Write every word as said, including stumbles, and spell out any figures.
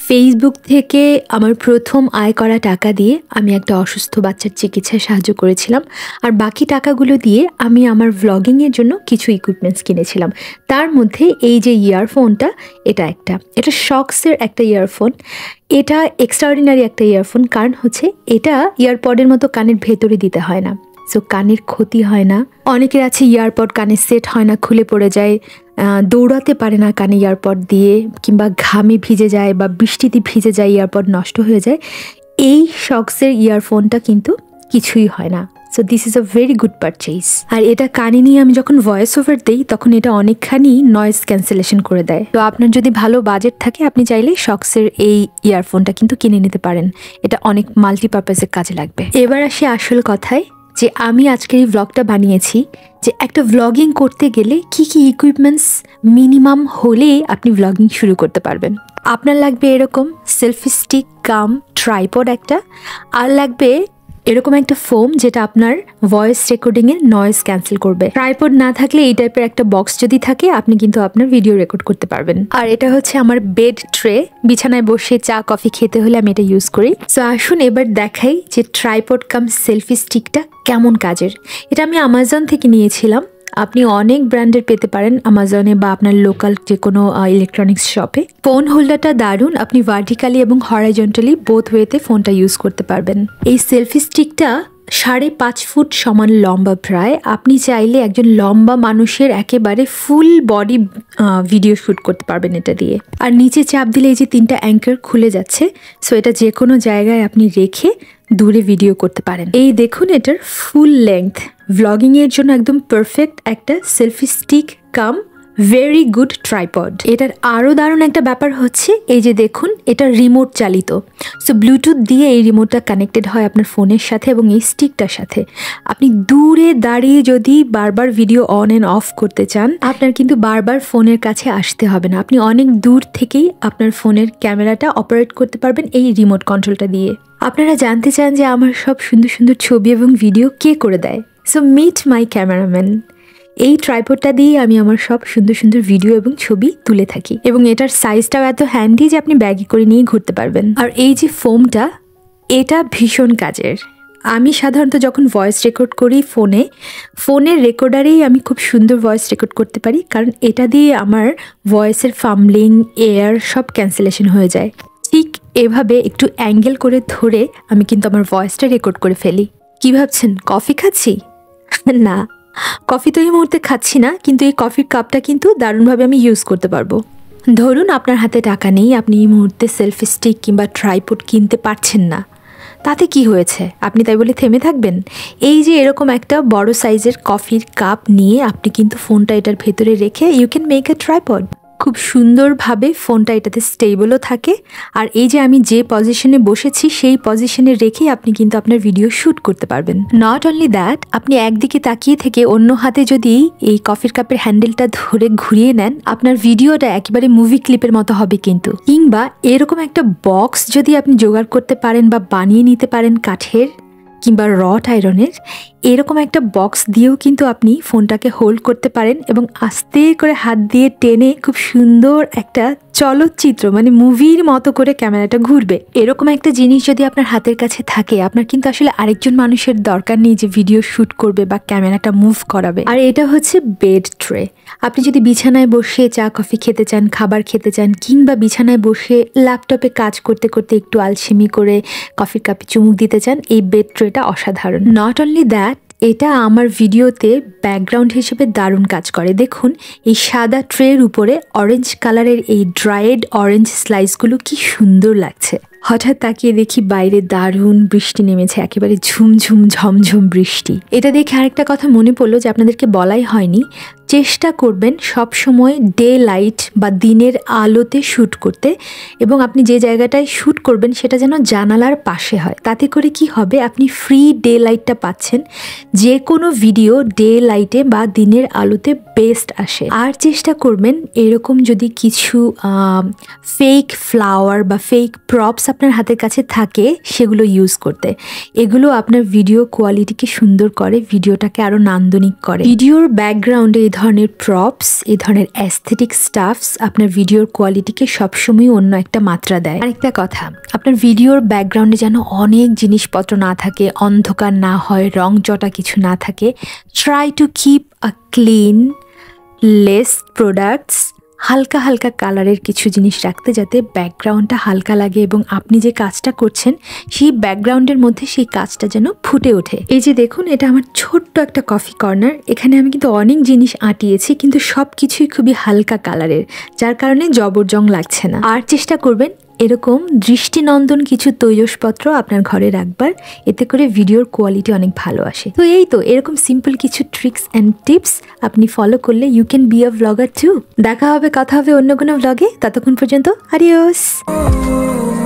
Facebook থেকে আমার প্রথম আয় করা টাকা দিয়ে আমি একটা অসুস্থ বাচ্চার চিকিৎসায় সাহায্য করেছিলাম। আর বাকি টাকাগুলো দিয়ে আমি আমার ভ্লগিংয়ের জন্য কিছু ইকুইপমেন্টস কিনেছিলাম। তার মধ্যে এই যে ইয়ারফোনটা, এটা একটা এটা শক্সের একটা ইয়ারফোন। এটা এক্সট্রাঅর্ডিনারি একটা ইয়ারফোন, কারণ হচ্ছে এটা ইয়ারপডের মতো কানের ভেতরে দিতে হয় না, সো কানের ক্ষতি হয় না। অনেকের আছে ইয়ারপড কানে সেট হয় না, খুলে পড়ে যায়, দৌড়াতে পারে না কানে ইয়ারপড দিয়ে, কিংবা ঘামে ভিজে যায় বা বৃষ্টিতে ভিজে যায়, ইয়ারপড নষ্ট হয়ে যায়। এই শক্সের ইয়ারফোনটা কিন্তু কিছুই হয় না। So this is a very good purchase. আর এটা কানে নিয়ে আমি যখন ভয়েস ওভার দিই তখন এটা অনেকখানি নয়েজ ক্যান্সেলেশন করে দেয়। তো আপনার যদি ভালো বাজেট থাকে আপনি চাইলে শক্সের এই ইয়ারফোনটা কিন্তু কিনে নিতে পারেন। এটা অনেক মাল্টিপারপাসের কাজে লাগবে। এবার আসি আসল কথায়, যে আমি আজকের এই ভ্লগটা বানিয়েছি যে একটা ভ্লগিং করতে গেলে কি কি ইকুইপমেন্টস মিনিমাম হলে আপনি ভ্লগিং শুরু করতে পারবেন। আপনার লাগবে এরকম সেলফি স্টিক কাম ট্রাইপড একটা, আর লাগবে এরকম একটা ফোম যেটা আপনার ভয়েস রেকর্ডিংয়ের নয়েজ ক্যান্সেল করবে। ট্রাইপড না থাকলে এই টাইপের একটা বক্স যদি থাকে আপনি কিন্তু আপনার ভিডিও রেকর্ড করতে পারবেন। আর এটা হচ্ছে আমার বেড ট্রে, বিছানায় বসে চা কফি খেতে হলে আমি এটা ইউজ করি। সো আসুন এবার দেখাই যে ট্রাইপড কাম সেলফি স্টিকটা কেমন কাজের। এটা আমি আমাজন থেকে নিয়েছিলাম। আপনি অনেক ব্র্যান্ডের পেতে পারেন আমাজনে বা আপনার লোকাল যে কোনো ইলেকট্রনিক্স শপে। ফোন হোল্ডারটা দারুণ, আপনি ভার্টিক্যালি এবং হরাইজন্টালি বোথ ওয়েতে ফোনটা ইউজ করতে পারবেন। এই সেলফি স্টিকটা সাড়ে পাঁচ ফুট সমান লম্বা প্রায়। আপনি চাইলে একজন লম্বা মানুষের একেবারে ফুল বডি ভিডিও শ্যুট করতে পারবেন এটা দিয়ে। আর নিচে চাপ দিলে এই যে তিনটা অ্যাঙ্কার খুলে যাচ্ছে, সো এটা যে কোনো জায়গায় আপনি রেখে দূরে ভিডিও করতে পারেন। এই দেখুন এটার ফুল লেংথ, ভ্লগিংয়ের জন্য একদম পারফেক্ট একটা selfie stick cum very good tripod. এটার আরও দারুণ একটা ব্যাপার হচ্ছে এই যে দেখুন এটা রিমোট চালিত। সো ব্লুটুথ দিয়ে এই রিমোটটা কানেক্টেড হয় আপনার ফোনের সাথে এবং এই স্টিকটার সাথে। আপনি দূরে দাঁড়িয়ে যদি বারবার ভিডিও অন অ্যান্ড অফ করতে চান আপনার কিন্তু বারবার ফোনের কাছে আসতে হবে না। আপনি অনেক দূর থেকেই আপনার ফোনের ক্যামেরাটা অপারেট করতে পারবেন এই রিমোট কন্ট্রোলটা দিয়ে। আপনারা জানতে চান যে আমার সব সুন্দর সুন্দর ছবি এবং ভিডিও কে করে দেয়? So meet my cameraman. এই ট্রাইপডটা দিয়ে আমি আমার সব সুন্দর সুন্দর ভিডিও এবং ছবি তুলে থাকি, এবং এটার সাইজটাও এত হ্যান্ডি যে আপনি ব্যাগে করে নিয়ে ঘুরতে পারবেন। আর এই যে ফোমটা, এটা ভীষণ কাজের। আমি সাধারণত যখন ভয়েস রেকর্ড করি ফোনে, ফোনের রেকর্ডারেই আমি খুব সুন্দর ভয়েস রেকর্ড করতে পারি, কারণ এটা দিয়ে আমার ভয়েসের ফাম্বলিং, এয়ার সব ক্যান্সেলেশন হয়ে যায়। ঠিক এভাবে একটু অ্যাঙ্গেল করে ধরে আমি কিন্তু আমার ভয়েসটা রেকর্ড করে ফেলি। কি ভাবছেন কফি খাচ্ছি? না, কফি তো এই মুহূর্তে খাচ্ছি না, কিন্তু এই কফির কাপটা কিন্তু দারুণভাবে আমি ইউজ করতে পারবো। ধরুন আপনার হাতে টাকা নেই, আপনি এই মুহূর্তে সেলফি স্টিক কিংবা ট্রাইপড কিনতে পারছেন না, তাতে কি হয়েছে? আপনি তাই বলে থেমে থাকবেন? এই যে এরকম একটা বড় সাইজের কফির কাপ নিয়ে আপনি কিন্তু ফোনটা এটার ভেতরে রেখে you can make a tripod. খুব সুন্দরভাবে ফোনটা এটাতে স্টেবলও থাকে। আর এই যে আমি যে পজিশনে বসেছি সেই পজিশনে রেখেই আপনি কিন্তু আপনার ভিডিও শ্যুট করতে পারবেন। নট অনলি দ্যাট, আপনি একদিকে তাকিয়ে থেকে অন্য হাতে যদি এই কফির কাপের হ্যান্ডেলটা ধরে ঘুরিয়ে নেন আপনার ভিডিওটা একেবারে মুভি ক্লিপের মতো হবে কিন্তু। কিংবা এরকম একটা বক্স যদি আপনি জোগাড় করতে পারেন বা বানিয়ে নিতে পারেন কাঠের কিংবা রড আয়রনের, এরকম একটা বক্স দিয়েও কিন্তু আপনি ফোনটাকে হোল্ড করতে পারেন এবং আস্তে করে হাত দিয়ে টেনে খুব সুন্দর একটা চলচ্চিত্র মানে মুভির মতো করে ক্যামেরাটা ঘুরবে। এরকম একটা জিনিস যদি আপনার হাতের কাছে থাকে আপনার কিন্তু আসলে আরেকজন মানুষের দরকার নেই যে ভিডিও শ্যুট করবে বা ক্যামেরাটা মুভ করাবে। আর এটা হচ্ছে বেড ট্রে। আপনি যদি বিছানায় বসে চা কফি খেতে চান, খাবার খেতে চান, কিংবা বিছানায় বসে ল্যাপটপে কাজ করতে করতে একটু আলসেমি করে কফির কাপে চুমুক দিতে চান, এই বেড ট্রেটা অসাধারণ। নট অনলি দ্যাট, এটা আমার ভিডিওতে ব্যাকগ্রাউন্ড হিসেবে দারুণ কাজ করে। দেখুন এই সাদা ট্রের উপরে অরেঞ্জ কালারের এই ড্রাইড অরেঞ্জ স্লাইসগুলো কি সুন্দর লাগছে। হঠাৎ তাকিয়ে দেখি বাইরে দারুণ বৃষ্টি নেমেছে, একেবারে ঝুমঝুম ঝমঝম বৃষ্টি। এটা দেখে আরেকটা কথা মনে পড়লো যে আপনাদেরকে বলাই হয়নি, চেষ্টা করবেন সব সময় ডে লাইট বা দিনের আলোতে শ্যুট করতে, এবং আপনি যে জায়গাটায় শ্যুট করবেন সেটা যেন জানালার পাশে হয়। তাতে করে কি হবে, আপনি ফ্রি ডে লাইটটা পাচ্ছেন। যে কোনো ভিডিও ডে লাইটে বা দিনের আলোতে বেস্ট আসে। আর চেষ্টা করবেন এরকম যদি কিছু ফেক ফ্লাওয়ার বা ফেক প্রপস আপনার হাতের কাছে থাকে সেগুলো ইউজ করতে। এগুলো আপনার ভিডিও কোয়ালিটিকে সুন্দর করে, ভিডিওটাকে আরো নান্দনিক করে। ভিডিওর ব্যাকগ্রাউন্ডে এই ধরনের প্রপস, এই ধরনের অ্যাস্থেটিক স্টাফস আপনার ভিডিওর কোয়ালিটিকে সবসময় অন্য একটা মাত্রা দেয়। আরেকটা কথা, আপনার ভিডিওর ব্যাকগ্রাউন্ডে যেন অনেক জিনিসপত্র না থাকে, অন্ধকার না হয়, রং চটা কিছু না থাকে। Try to keep a clean, less products, হালকা হালকা কালারের কিছু জিনিস রাখতে, যাতে ব্যাকগ্রাউন্ডটা হালকা লাগে এবং আপনি যে কাজটা করছেন সেই ব্যাকগ্রাউন্ডের মধ্যে সেই কাজটা যেন ফুটে ওঠে। এই যে দেখুন, এটা আমার ছোট্ট একটা কফি কর্নার। এখানে আমি কিন্তু অনেক জিনিস আঁটিয়েছি, কিন্তু সব কিছুই খুবই হালকা কালারের, যার কারণে জবরজং লাগছে না। আর চেষ্টা করবেন এরকম দৃষ্টিনন্দন কিছু তৈজসপত্র আপনার ঘরে রাখবার, এতে করে ভিডিওর কোয়ালিটি অনেক ভালো আসে। তো এই তো এরকম সিম্পল কিছু ট্রিক্স অ্যান্ড টিপস আপনি ফলো করলে you can be a blogger too. দেখা হবে, কথা হবে অন্য কোনো ব্লগে। ততক্ষণ পর্যন্ত আডিওস।